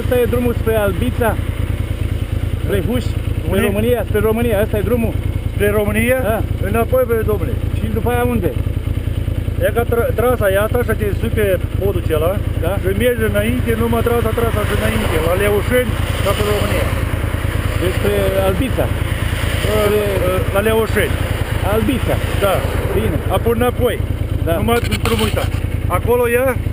Ăsta e drumul spre Albița, spre Huș, spre România, spre România. Ăsta e drumul. Spre România? Da. Înapoi, băi, domnule. Și după aia unde? E ca trasa e asta și te sui pe podul acela, Da. și mergi înainte, numai trasa și înainte, la Leușeni, ca pe România. Despre Albița. La Leușeni. Albița. Da. Bine. Apoi înapoi. Da. Numai drumul ăsta. Acolo e